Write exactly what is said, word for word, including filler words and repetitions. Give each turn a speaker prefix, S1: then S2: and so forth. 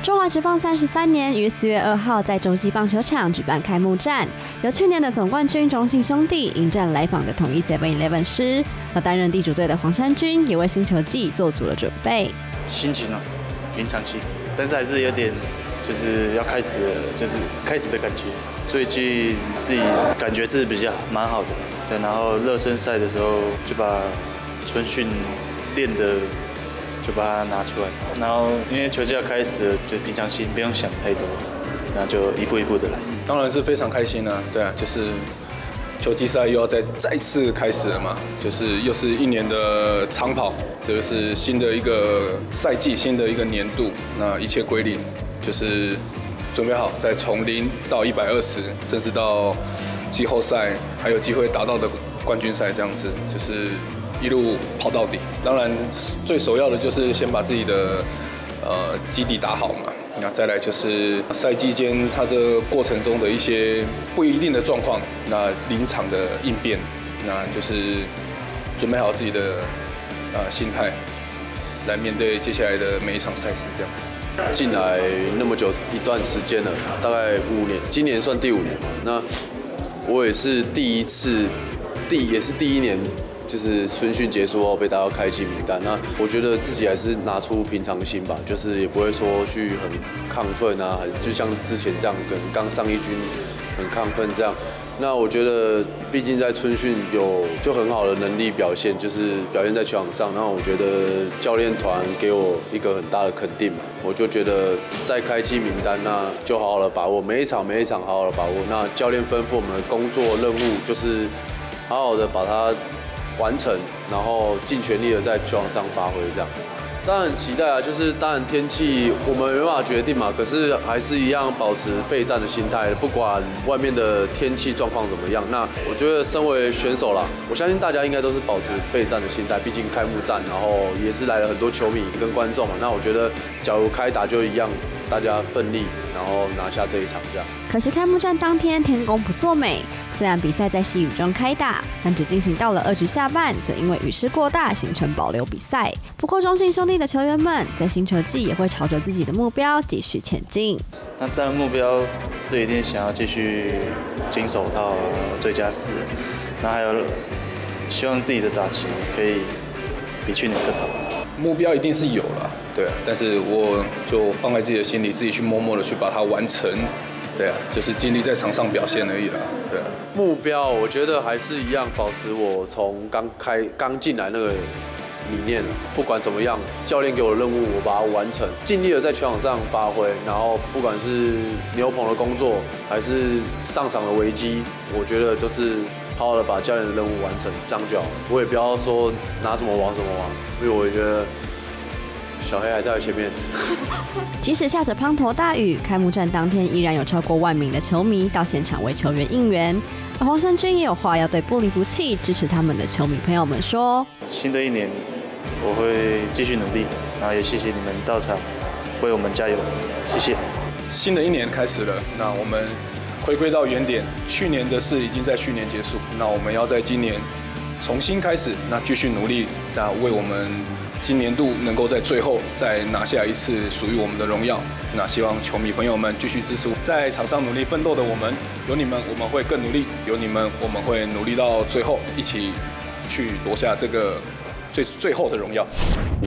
S1: 中华职棒三十三年于四月二号在洲际棒球场举办开幕战，由去年的总冠军中信兄弟迎战来访的统一 Seven Eleven 狮，而担任地主队的黄衫军也为新球季做足了准备。
S2: 心情啊，平常心，但是还是有点就是要开始了，就是开始的感觉。最近自己感觉是比较蛮好的，对，然后热身赛的时候就把春训练的。就把它拿出来，然后因为球季要开始了，就平常心，不用想太多，那就一步一步的来。
S3: 当然是非常开心啊，对啊，就是球季赛又要再再次开始了嘛，就是又是一年的长跑，这就是新的一个赛季，新的一个年度，那一切归零，就是准备好再从零到一百二十，甚至到季后赛还有机会达到的冠军赛这样子，就是。一路跑到底，当然最首要的就是先把自己的呃基底打好嘛。那再来就是赛季间它这个过程中的一些不一定的状况，那临场的应变，那就是准备好自己的呃心态，来面对接下来的每一场赛事这样子。
S4: 进来那么久一段时间了，大概五年，今年算第五年嘛。那我也是第一次，第也是第一年。就是春训结束后被大家开季名单，那我觉得自己还是拿出平常心吧，就是也不会说去很亢奋啊，就像之前这样，可能刚上一军很亢奋这样。那我觉得，毕竟在春训有就很好的能力表现，就是表现在球场上。然后我觉得教练团给我一个很大的肯定嘛，我就觉得在开季名单，那就好好的把握每一场每一场好好的把握。那教练吩咐我们的工作任务就是好好的把它。完成，然后尽全力的在球场上发挥，这样。当然很期待啊，就是当然天气我们没办法决定嘛，可是还是一样保持备战的心态，不管外面的天气状况怎么样。那我觉得身为选手啦，我相信大家应该都是保持备战的心态，毕竟开幕战，然后也是来了很多球迷跟观众嘛。那我觉得假如开打就一样，大家奋力，然后拿下这一场这样。
S1: 可是开幕战当天天公不作美，虽然比赛在细雨中开打，但只进行到了二局下半，就因为雨势过大，形成保留比赛。不过中信兄弟的球员们在新球季也会朝着自己的目标继续前进。
S2: 那当然目标这一定想要继续金手套、最佳四人，那还有希望自己的打击可以比去年更好。
S3: 目标一定是有了，对啊，但是我就放在自己的心里，自己去默默的去把它完成。对啊，就是尽力在场上表现而已啦。对啊，
S4: 目标我觉得还是一样，保持我从刚开刚进来那个理念。不管怎么样，教练给我的任务，我把它完成，尽力的在球场上发挥。然后不管是牛棚的工作，还是上场的危机，我觉得就是好好的把教练的任务完成，这样就好。我也不要说拿什么王什么王，因为我觉得。小黑还在前面。
S1: 即使下着滂沱大雨，开幕战当天依然有超过万名的球迷到现场为球员应援。而黄衫军也有话要对不离不弃支持他们的球迷朋友们说：
S2: 新的一年我会继续努力，然后也谢谢你们到场为我们加油，谢谢。
S3: 新的一年开始了，那我们回归到原点，去年的事已经在去年结束，那我们要在今年重新开始，那继续努力，那为我们。今年度能够在最后再拿下一次属于我们的荣耀，那希望球迷朋友们继续支持，在场上努力奋斗的我们，有你们我们会更努力，有你们我们会努力到最后，一起去夺下这个最最后的荣耀。